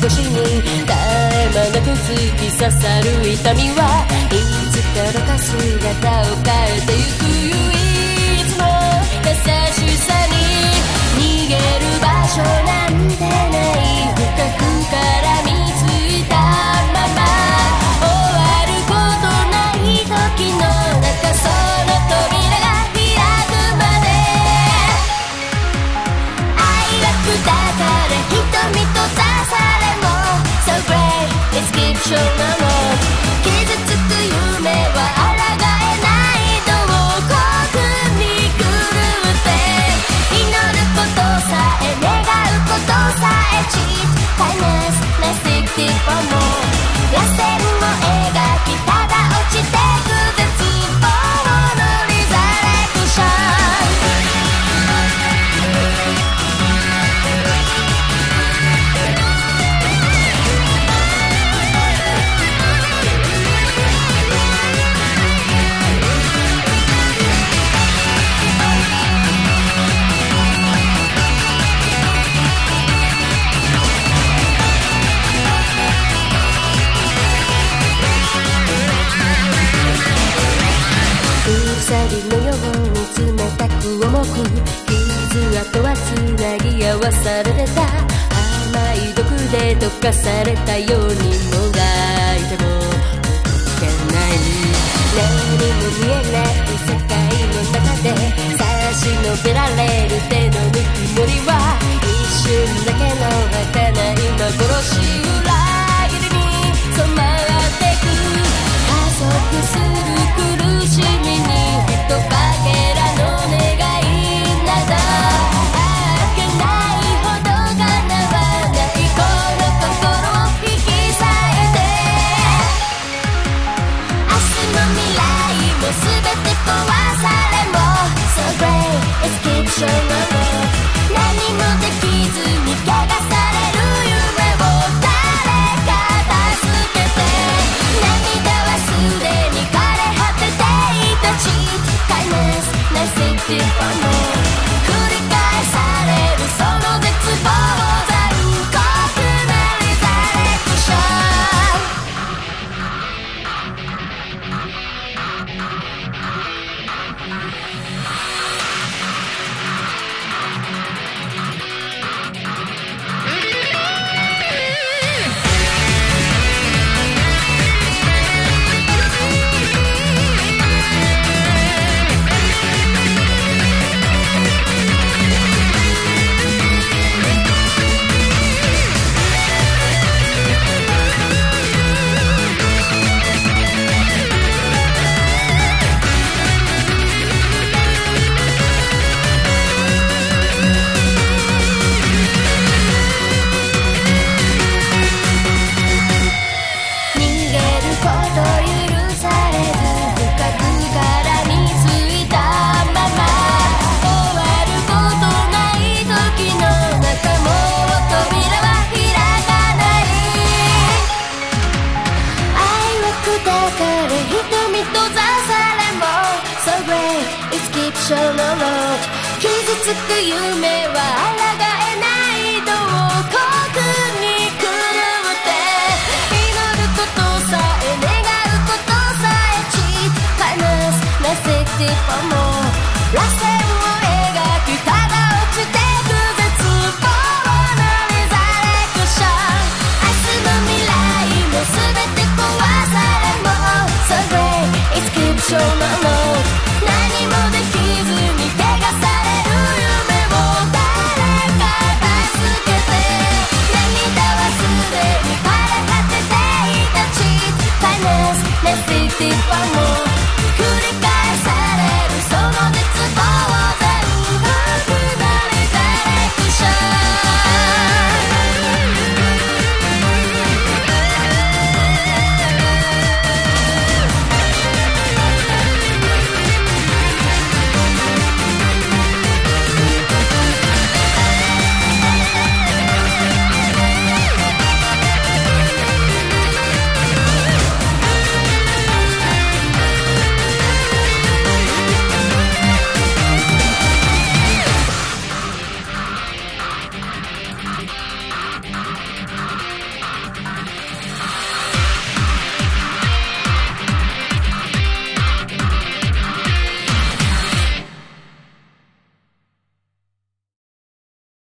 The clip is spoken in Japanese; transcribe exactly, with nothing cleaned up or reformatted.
腰に絶え間なく突き刺さる痛みはいつからか姿を変えてゆく唯一の優しさに逃げる場所なんてない深くからみついたまま終わることない時の中その扉が開くまで愛は砕かれ瞳と刺されも So great, let's keep showing on 傷つく夢は抗えないどう孤独に狂って祈ることさえ願うことさえ Cheat, kindness, let's seek deep for more 螺旋を描きただ落ちてく絶望のリザレクション鎖のように冷たく重く傷跡はつなぎ合わされた甘い毒で溶かされたようにもがいても動けない何も見えない世界の中で差し伸べられる手のぬくもりは一瞬だけの儚い幻裏切りに染まってく加速する苦しみにひとかけらの願いなどあっけないほど叶わないこの心を引き裂いて明日も未来も全て壊されも So great, let's keep showing on 何もできずに怪我される夢を誰か助けて涙はすでに枯れ果てていたCheat, kindness, let's seek deep for more 繰り返されるその絶望残酷なリザレクション傷つく夢は抗えないどう孤独に狂って祈ることさえ願うことさえ Cheat, kindness, let's seek deep for more 螺旋を描きただ落ちてく絶望のリザレクション明日の未来も全て壊されも So great, let's keep showing on 何もできずに怪我される夢を誰か助けて涙はすでに枯れ果てていたCheat, kindness, let's seek deep for more